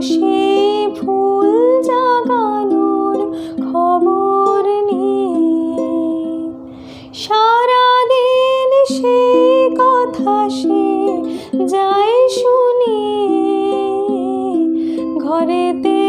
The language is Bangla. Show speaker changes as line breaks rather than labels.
সেই ফুল জাগানোর খবর নিয়ে। সারাদিন সেই কথা সে যায় শুনিয়ে, ঘরেতে